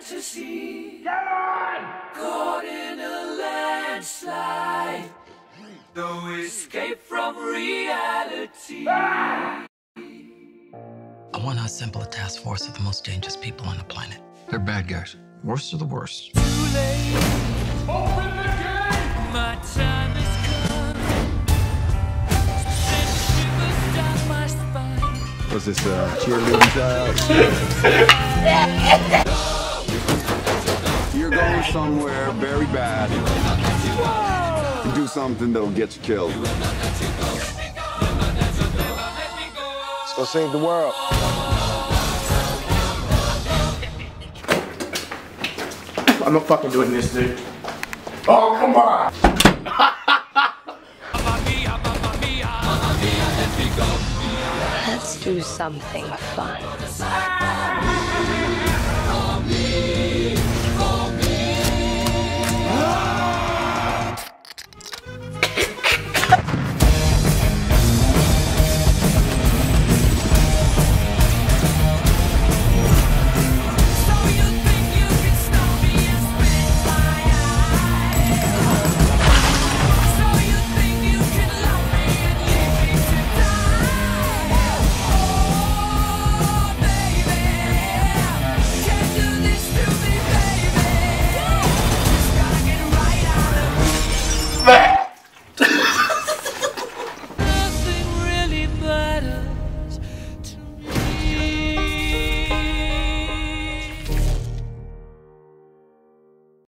fantasy. Come on! Caught in a landslide. No escape from reality. I want to assemble a task force of the most dangerous people on the planet. They're bad guys. Worst of the worst. Too late. Open the gate! My time has come. Send shivers down my spine. Was this cheerleading job? You're going somewhere very bad. You do something that'll get you killed. Let's go save the world. I'm not fucking doing this, dude. Oh, come on! Let's do something fun.